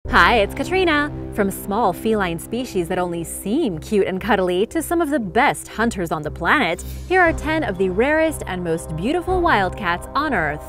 Hi, it's Katrina! From small feline species that only seem cute and cuddly to some of the best hunters on the planet, here are 10 of the rarest and most beautiful wildcats on Earth.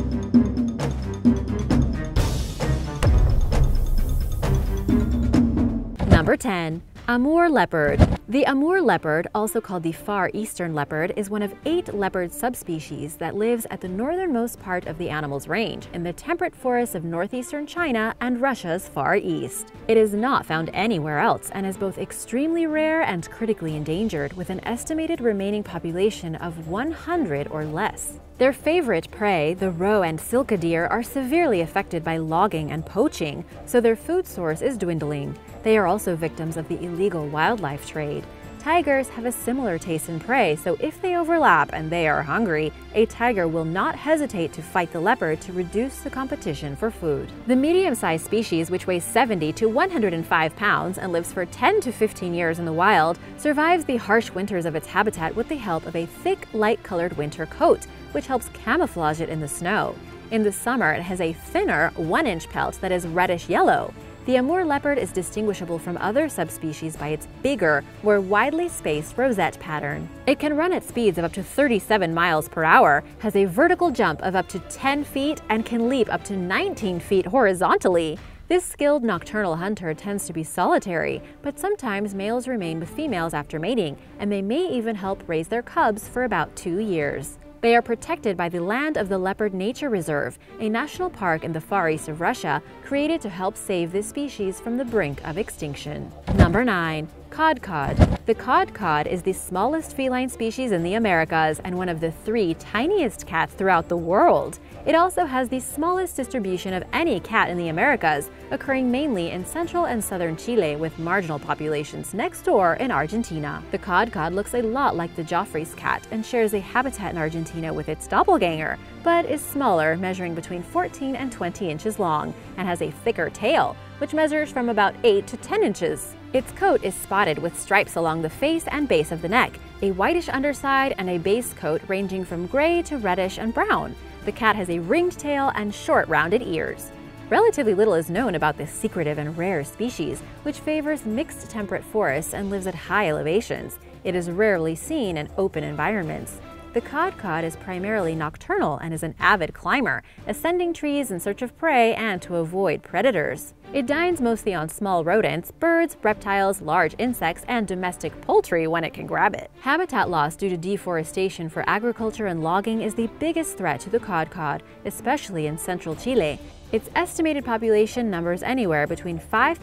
Number 10. Amur leopard. The Amur leopard, also called the Far Eastern leopard, is one of 8 leopard subspecies that lives at the northernmost part of the animal's range, in the temperate forests of northeastern China and Russia's Far East. It is not found anywhere else and is both extremely rare and critically endangered, with an estimated remaining population of 100 or less. Their favorite prey, the roe and silke deer, are severely affected by logging and poaching, so their food source is dwindling. They are also victims of the illegal wildlife trade. Tigers have a similar taste in prey, so if they overlap and they are hungry, a tiger will not hesitate to fight the leopard to reduce the competition for food. The medium-sized species, which weighs 70 to 105 pounds and lives for 10 to 15 years in the wild, survives the harsh winters of its habitat with the help of a thick, light-colored winter coat, which helps camouflage it in the snow. In the summer, it has a thinner, 1-inch pelt that is reddish-yellow. The Amur leopard is distinguishable from other subspecies by its bigger, more widely spaced rosette pattern. It can run at speeds of up to 37 miles per hour, has a vertical jump of up to 10 feet, and can leap up to 19 feet horizontally. This skilled nocturnal hunter tends to be solitary, but sometimes males remain with females after mating, and they may even help raise their cubs for about 2 years. They are protected by the Land of the Leopard Nature Reserve, a national park in the far east of Russia, created to help save this species from the brink of extinction. Number 9. Cod. The cod is the smallest feline species in the Americas and one of the 3 tiniest cats throughout the world. It also has the smallest distribution of any cat in the Americas, occurring mainly in central and southern Chile with marginal populations next door in Argentina. The cod looks a lot like the Joffrey's cat and shares a habitat in Argentina with its doppelganger, but is smaller, measuring between 14 and 20 inches long, and has a thicker tail, which measures from about 8 to 10 inches. Its coat is spotted with stripes along the face and base of the neck, a whitish underside, and a base coat ranging from gray to reddish and brown. The cat has a ringed tail and short, rounded ears. Relatively little is known about this secretive and rare species, which favors mixed temperate forests and lives at high elevations. It is rarely seen in open environments. The cod is primarily nocturnal and is an avid climber, ascending trees in search of prey and to avoid predators. It dines mostly on small rodents, birds, reptiles, large insects, and domestic poultry when it can grab it. Habitat loss due to deforestation for agriculture and logging is the biggest threat to the cod, especially in central Chile. Its estimated population numbers anywhere between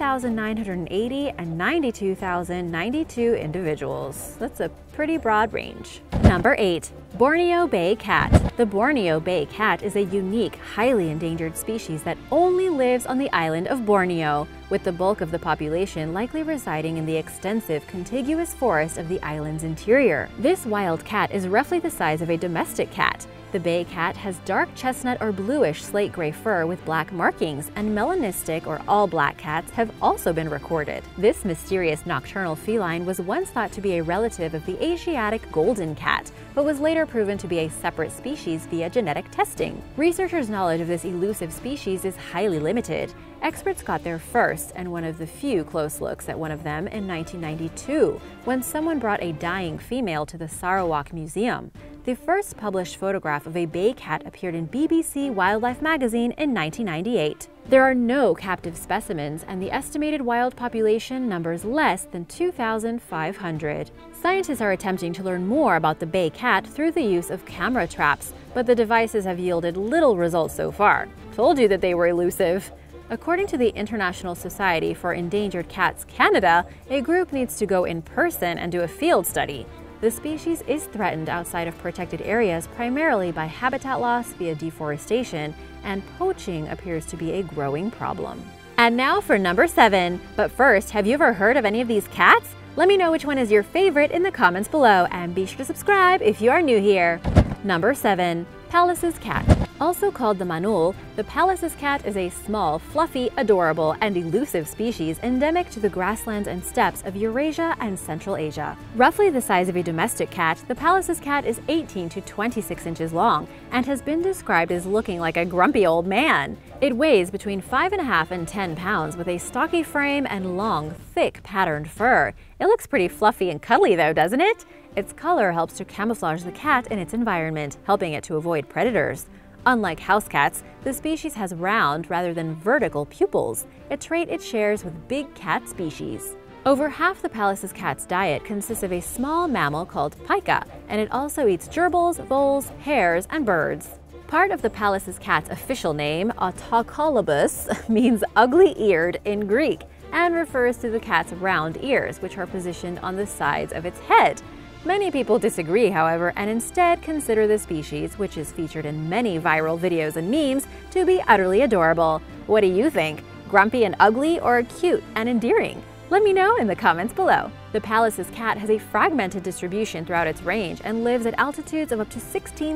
5,980 and 92,092 individuals. That's a pretty broad range. Number 8. Borneo Bay cat. The Borneo Bay cat is a unique, highly endangered species that only lives on the island of Borneo, with the bulk of the population likely residing in the extensive contiguous forest of the island's interior. This wild cat is roughly the size of a domestic cat. The bay cat has dark chestnut or bluish slate-gray fur with black markings, and melanistic or all-black cats have also been recorded. This mysterious nocturnal feline was once thought to be a relative of the Asiatic golden cat, but was later proven to be a separate species via genetic testing. Researchers' knowledge of this elusive species is highly limited. Experts got there first, and one of the few close looks at one of them in 1992, when someone brought a dying female to the Sarawak Museum. The first published photograph of a bay cat appeared in BBC Wildlife magazine in 1998. There are no captive specimens, and the estimated wild population numbers less than 2,500. Scientists are attempting to learn more about the bay cat through the use of camera traps, but the devices have yielded little results so far. Told you that they were elusive. According to the International Society for Endangered Cats Canada, a group needs to go in person and do a field study. The species is threatened outside of protected areas primarily by habitat loss via deforestation, and poaching appears to be a growing problem. And now for number 7. But first, have you ever heard of any of these cats? Let me know which one is your favorite in the comments below, and be sure to subscribe if you are new here. Number 7. Pallas's cat. Also called the manul, the Pallas's cat is a small, fluffy, adorable, and elusive species endemic to the grasslands and steppes of Eurasia and Central Asia. Roughly the size of a domestic cat, the Pallas's cat is 18 to 26 inches long and has been described as looking like a grumpy old man. It weighs between 5.5 and 10 pounds with a stocky frame and long, thick, patterned fur. It looks pretty fluffy and cuddly though, doesn't it? Its color helps to camouflage the cat in its environment, helping it to avoid predators. Unlike house cats, the species has round rather than vertical pupils, a trait it shares with big cat species. Over half the Pallas's cat's diet consists of a small mammal called pica, and it also eats gerbils, voles, hares, and birds. Part of the Pallas's cat's official name, Autocolobus, means ugly-eared in Greek and refers to the cat's round ears, which are positioned on the sides of its head. Many people disagree, however, and instead consider the species, which is featured in many viral videos and memes, to be utterly adorable. What do you think? Grumpy and ugly, or cute and endearing? Let me know in the comments below. The Pallas's cat has a fragmented distribution throughout its range and lives at altitudes of up to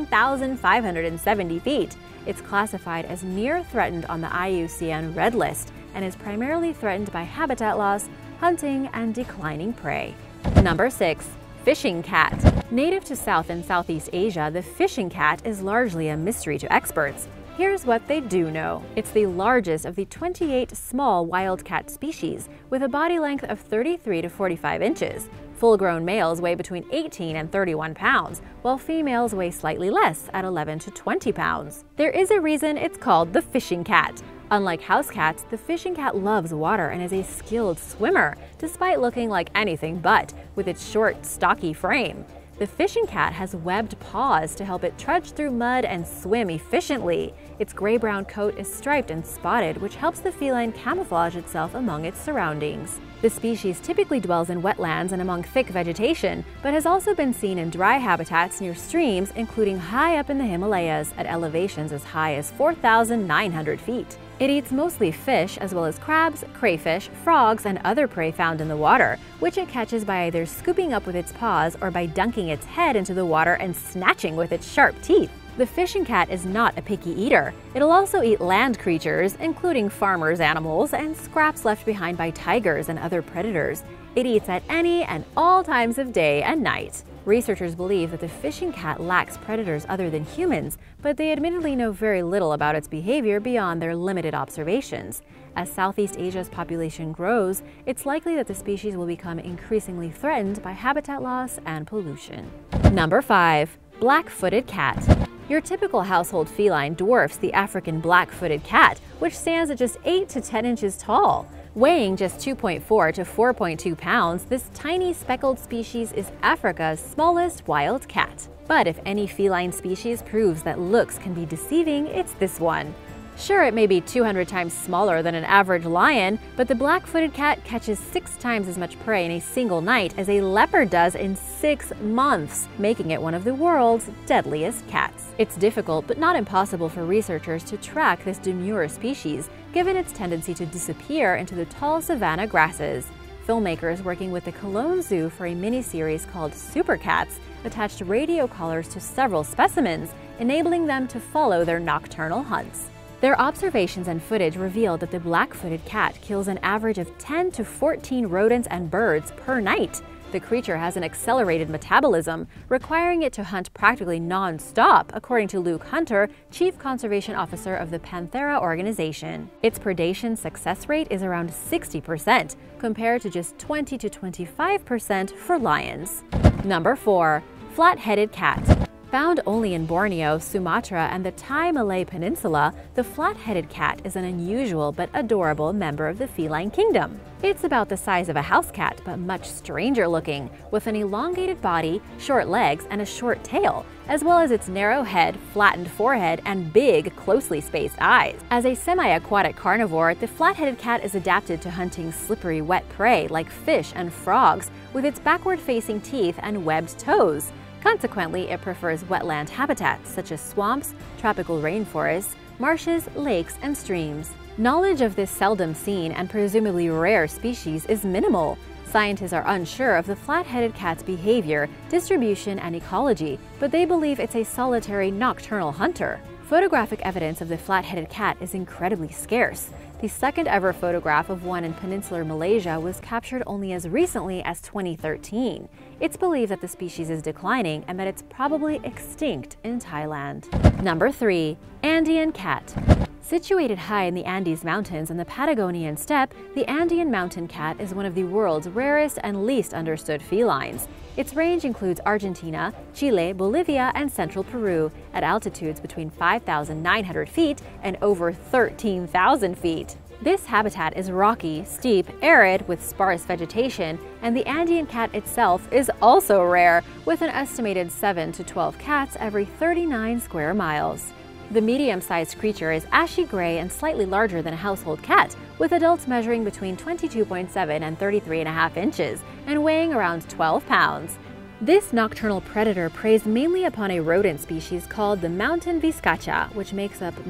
16,570 feet. It's classified as near threatened on the IUCN Red List and is primarily threatened by habitat loss, hunting, and declining prey. Number 6. Fishing cat. Native to South and Southeast Asia, the fishing cat is largely a mystery to experts. Here's what they do know. It's the largest of the 28 small wildcat species, with a body length of 33 to 45 inches. Full-grown males weigh between 18 and 31 pounds, while females weigh slightly less at 11 to 20 pounds. There is a reason it's called the fishing cat. Unlike house cats, the fishing cat loves water and is a skilled swimmer, despite looking like anything but, with its short, stocky frame. The fishing cat has webbed paws to help it trudge through mud and swim efficiently. Its gray-brown coat is striped and spotted, which helps the feline camouflage itself among its surroundings. The species typically dwells in wetlands and among thick vegetation, but has also been seen in dry habitats near streams, including high up in the Himalayas at elevations as high as 4,900 feet. It eats mostly fish, as well as crabs, crayfish, frogs, and other prey found in the water, which it catches by either scooping up with its paws or by dunking its head into the water and snatching with its sharp teeth. The fishing cat is not a picky eater. It'll also eat land creatures, including farmers' animals and scraps left behind by tigers and other predators. It eats at any and all times of day and night. Researchers believe that the fishing cat lacks predators other than humans, but they admittedly know very little about its behavior beyond their limited observations. As Southeast Asia's population grows, it's likely that the species will become increasingly threatened by habitat loss and pollution. Number 5. Black-footed cat. Your typical household feline dwarfs the African black-footed cat, which stands at just 8 to 10 inches tall. Weighing just 2.4 to 4.2 pounds, this tiny speckled species is Africa's smallest wild cat. But if any feline species proves that looks can be deceiving, it's this one. Sure, it may be 200 times smaller than an average lion, but the black-footed cat catches 6 times as much prey in a single night as a leopard does in 6 months, making it one of the world's deadliest cats. It's difficult but not impossible for researchers to track this demure species, given its tendency to disappear into the tall savanna grasses. Filmmakers working with the Cologne Zoo for a miniseries called Super Cats attached radio collars to several specimens, enabling them to follow their nocturnal hunts. Their observations and footage revealed that the black-footed cat kills an average of 10 to 14 rodents and birds per night. The creature has an accelerated metabolism, requiring it to hunt practically non-stop, according to Luke Hunter, Chief Conservation Officer of the Panthera organization. Its predation success rate is around 60%, compared to just 20 to 25% for lions. Number 4. Flat-headed cat. Found only in Borneo, Sumatra, and the Thai Malay Peninsula, the flat-headed cat is an unusual but adorable member of the feline kingdom. It's about the size of a house cat, but much stranger looking, with an elongated body, short legs, and a short tail, as well as its narrow head, flattened forehead, and big, closely spaced eyes. As a semi-aquatic carnivore, the flat-headed cat is adapted to hunting slippery, wet prey like fish and frogs, with its backward-facing teeth and webbed toes. Consequently, it prefers wetland habitats such as swamps, tropical rainforests, marshes, lakes, and streams. Knowledge of this seldom seen and presumably rare species is minimal. Scientists are unsure of the flat-headed cat's behavior, distribution, and ecology, but they believe it's a solitary nocturnal hunter. Photographic evidence of the flat-headed cat is incredibly scarce. The second ever photograph of one in peninsular Malaysia was captured only as recently as 2013. It's believed that the species is declining and that it's probably extinct in Thailand. Number 3. Andean cat. Situated high in the Andes Mountains and the Patagonian steppe, the Andean mountain cat is one of the world's rarest and least understood felines. Its range includes Argentina, Chile, Bolivia, and central Peru at altitudes between 5,900 feet and over 13,000 feet. This habitat is rocky, steep, arid, with sparse vegetation, and the Andean cat itself is also rare, with an estimated 7 to 12 cats every 39 square miles. The medium-sized creature is ashy gray and slightly larger than a household cat, with adults measuring between 22.7 and 33.5 inches and weighing around 12 pounds. This nocturnal predator preys mainly upon a rodent species called the mountain vizcacha, which makes up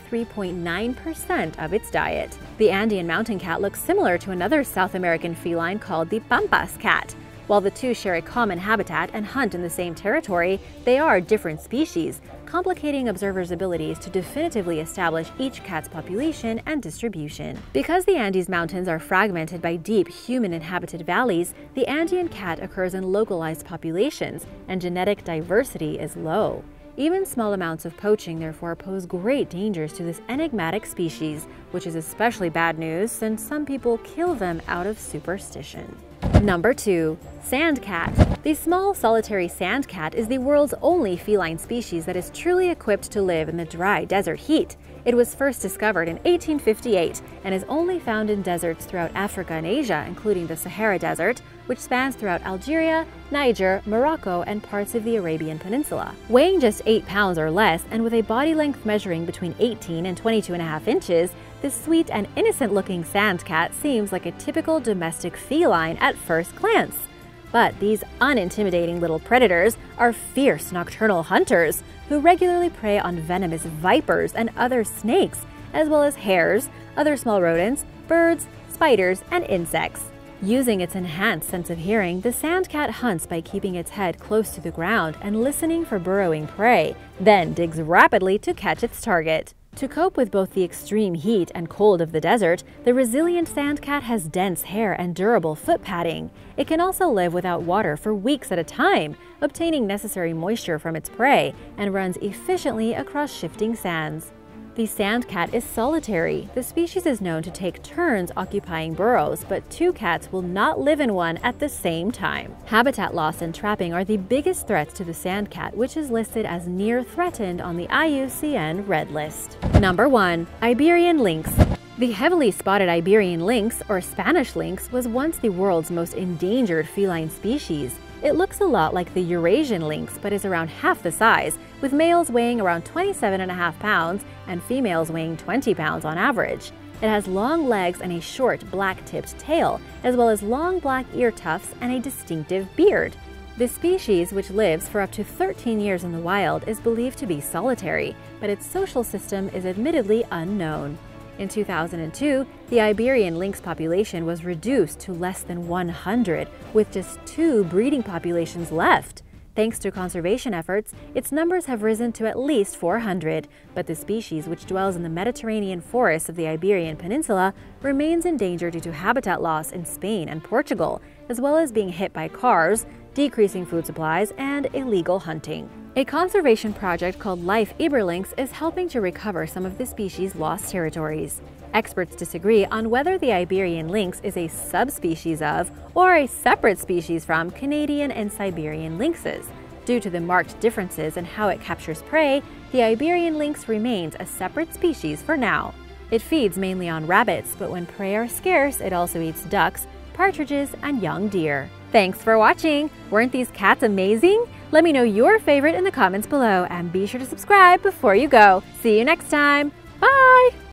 93.9% of its diet. The Andean mountain cat looks similar to another South American feline called the pampas cat. While the two share a common habitat and hunt in the same territory, they are different species, complicating observers' abilities to definitively establish each cat's population and distribution. Because the Andes Mountains are fragmented by deep human-inhabited valleys, the Andean cat occurs in localized populations, and genetic diversity is low. Even small amounts of poaching therefore pose great dangers to this enigmatic species, which is especially bad news since some people kill them out of superstition. Number 2. Sand cat. The small solitary sand cat is the world's only feline species that is truly equipped to live in the dry desert heat. It was first discovered in 1858 and is only found in deserts throughout Africa and Asia, including the Sahara Desert, which spans throughout Algeria, Niger, Morocco, and parts of the Arabian Peninsula. Weighing just 8 pounds or less and with a body length measuring between 18 and 22.5 inches, this sweet and innocent-looking sand cat seems like a typical domestic feline at first glance. But these unintimidating little predators are fierce nocturnal hunters who regularly prey on venomous vipers and other snakes, as well as hares, other small rodents, birds, spiders, and insects. Using its enhanced sense of hearing, the sand cat hunts by keeping its head close to the ground and listening for burrowing prey, then digs rapidly to catch its target. To cope with both the extreme heat and cold of the desert, the resilient sand cat has dense hair and durable foot padding. It can also live without water for weeks at a time, obtaining necessary moisture from its prey, and runs efficiently across shifting sands. The sand cat is solitary. The species is known to take turns occupying burrows, but two cats will not live in one at the same time. Habitat loss and trapping are the biggest threats to the sand cat, which is listed as near threatened on the IUCN Red List. Number 1. Iberian lynx. The heavily spotted Iberian lynx, or Spanish lynx, was once the world's most endangered feline species. It looks a lot like the Eurasian lynx, but is around half the size, with males weighing around 27.5 pounds and females weighing 20 pounds on average. It has long legs and a short, black-tipped tail, as well as long black ear tufts and a distinctive beard. This species, which lives for up to 13 years in the wild, is believed to be solitary, but its social system is admittedly unknown. In 2002, the Iberian lynx population was reduced to less than 100, with just 2 breeding populations left. Thanks to conservation efforts, its numbers have risen to at least 400, but the species, which dwells in the Mediterranean forests of the Iberian Peninsula, remains in danger due to habitat loss in Spain and Portugal, as well as being hit by cars, decreasing food supplies, and illegal hunting. A conservation project called Life Iberlynx is helping to recover some of the species' lost territories. Experts disagree on whether the Iberian lynx is a subspecies of or a separate species from Canadian and Siberian lynxes. Due to the marked differences in how it captures prey, the Iberian lynx remains a separate species for now. It feeds mainly on rabbits, but when prey are scarce, it also eats ducks, partridges, and young deer. Thanks for watching! Weren't these cats amazing? Let me know your favorite in the comments below, and be sure to subscribe before you go. See you next time! Bye!